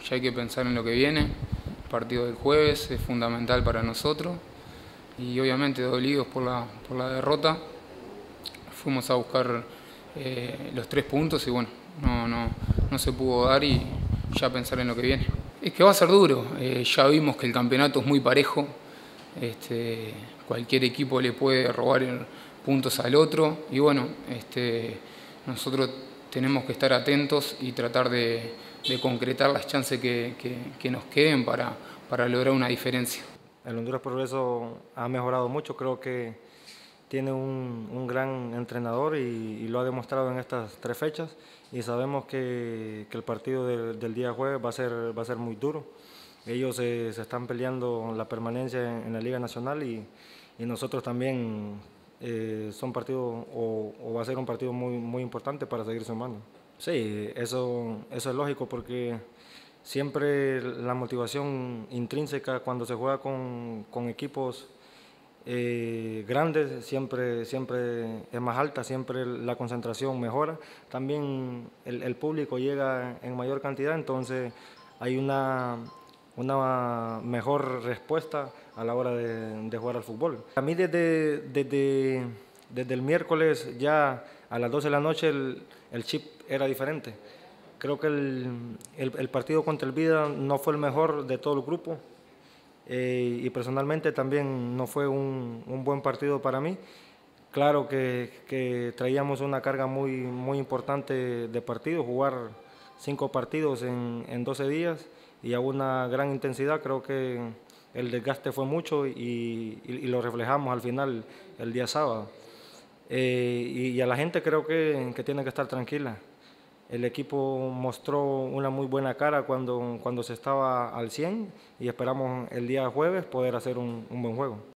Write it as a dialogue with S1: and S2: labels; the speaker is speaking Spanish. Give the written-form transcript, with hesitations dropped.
S1: ya hay que pensar en lo que viene. El partido del jueves es fundamental para nosotros y obviamente dolidos por la derrota. Fuimos a buscar los 3 puntos y bueno, no se pudo dar y ya pensar en lo que viene. Es que va a ser duro, ya vimos que el campeonato es muy parejo, cualquier equipo le puede robar puntos al otro y bueno, nosotros tenemos que estar atentos y tratar de concretar las chances que nos queden para lograr una diferencia.
S2: El Honduras Progreso ha mejorado mucho, creo que tiene un gran entrenador y lo ha demostrado en estas 3 fechas y sabemos que el partido del día jueves va a ser muy duro. Ellos se están peleando la permanencia en la Liga Nacional y nosotros también son partidos o va a ser un partido muy importante para seguir sumando. Sí, eso es lógico porque siempre la motivación intrínseca cuando se juega con equipos grandes siempre es más alta, siempre la concentración mejora. También el público llega en mayor cantidad, entonces hay una mejor respuesta a la hora de jugar al fútbol. A mí desde el miércoles ya a las 12 de la noche el chip era diferente. Creo que el partido contra el Vida no fue el mejor de todo el grupo y personalmente también no fue un buen partido para mí. Claro que traíamos una carga muy importante de partidos, jugar 5 partidos en 12 días y a una gran intensidad. Creo que el desgaste fue mucho y lo reflejamos al final el día sábado. Y a la gente creo que tiene que estar tranquila. El equipo mostró una muy buena cara cuando se estaba al 100 y esperamos el día jueves poder hacer un buen juego.